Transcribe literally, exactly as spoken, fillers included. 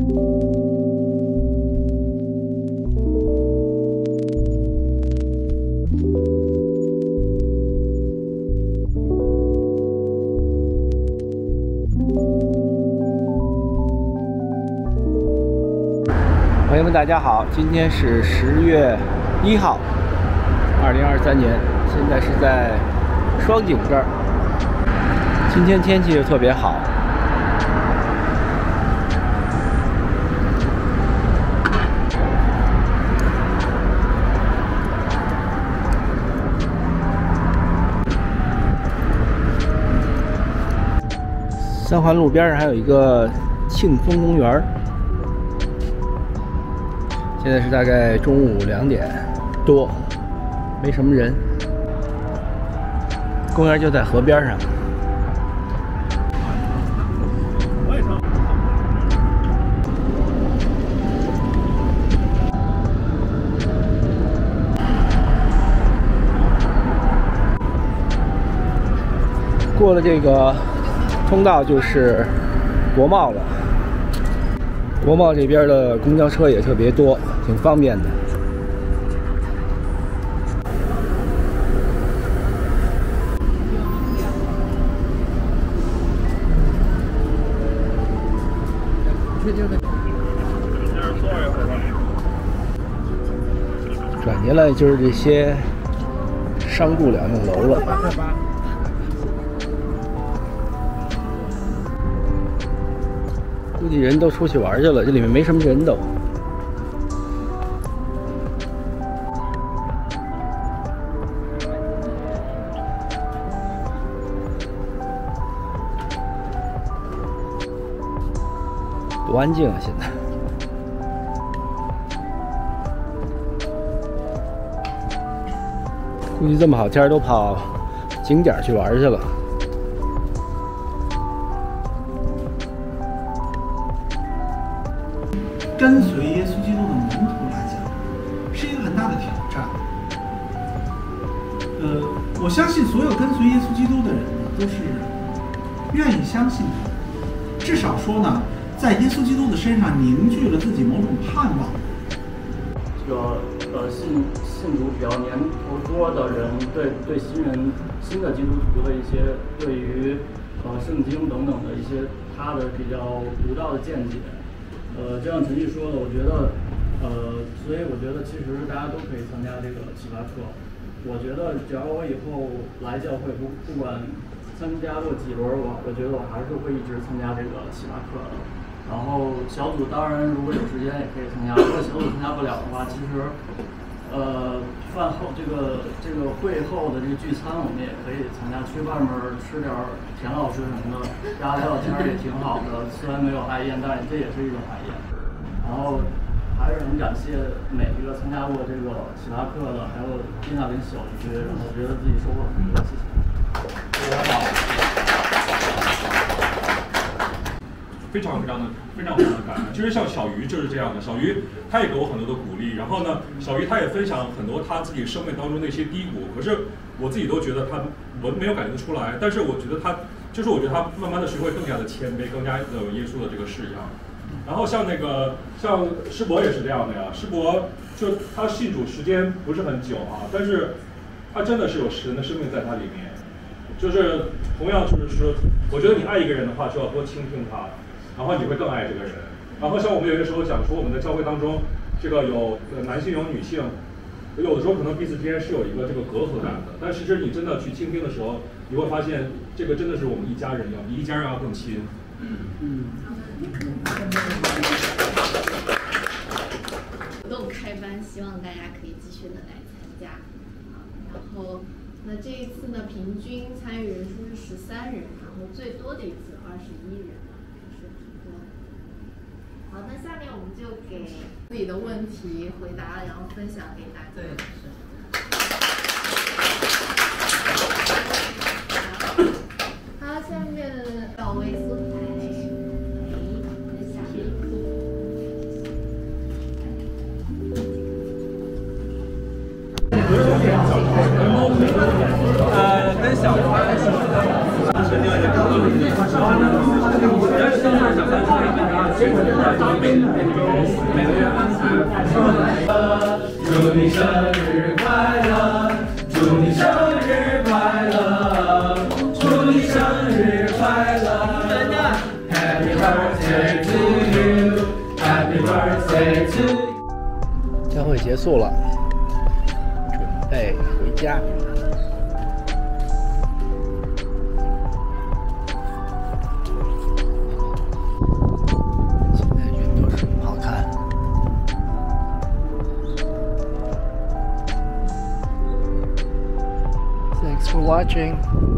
朋友们，大家好！今天是十月一号，二零二三年。现在是在双井这儿，今天天气又特别好。三环路边上还有一个庆丰公园。 现在是大概中午两点多，没什么人。公园就在河边上。过了这个通道就是国贸了。 国贸这边的公交车也特别多，挺方便的。转进来就是这些商住两用楼了。 估计人都出去玩去了，这里面没什么人都。多安静啊！现在。估计这么好天都跑景点去玩去了。 跟随耶稣基督的门徒来讲，是一个很大的挑战。呃，我相信所有跟随耶稣基督的人呢，都是愿意相信他，至少说呢，在耶稣基督的身上凝聚了自己某种盼望。 这个呃信信主比较年头多的人，对对新人新的基督徒的一些对于呃圣经等等的一些他的比较独到的见解。 呃，就像陈毅说的，我觉得，呃，所以我觉得其实大家都可以参加这个启发课。我觉得只要我以后来教会，不不管参加过几轮，我我觉得我还是会一直参加这个启发课的。然后小组当然如果有时间也可以参加，如果小组参加不了的话，其实，呃，饭后这个这个会后的这个聚餐，我们也可以参加，去外面吃点田老师什么的，大家聊聊天也挺好的。虽然没有爱宴，但是这也是一种爱宴。然后还是很感谢每一个参加过这个启发课的，还有丽娜跟小鱼，然后觉得自己收获很多，谢谢。 非常非常的非常非常的感恩。其实像小鱼就是这样的，小鱼他也给我很多的鼓励，然后呢，小鱼他也分享很多他自己生命当中的一些低谷，可是我自己都觉得他我没有感觉得出来，但是我觉得他就是我觉得他慢慢的学会更加的谦卑，更加有耶稣的这个式样。然后像那个像师伯也是这样的呀，师伯就他信主时间不是很久啊，但是他真的是有神的生命在他里面。就是同样就是说，我觉得你爱一个人的话，就要多倾听他，然后你会更爱这个人。然后像我们有些时候讲说，我们的教会当中，这个有男性有女性，有的时候可能彼此之间是有一个这个隔阂感的，但其实你真的去倾听的时候，你会发现这个真的是我们一家人要比一家人要更亲。嗯。 活动开班，希望大家可以继续的来参加。然后，那这一次呢，平均参与人数是十三人，然后最多的一次二十一人，是挺多的。好，那下面我们就给自己的问题回答，然后分享给大家。对，是。好，下面赵薇素材。 呃，跟小花是另外一个。 祝你生日快乐，祝你生日快乐，祝你生日快乐 ，Happy birthday to you，Happy birthday to you。将会结束了，准备回家。现在云都是好看。Thanks for watching.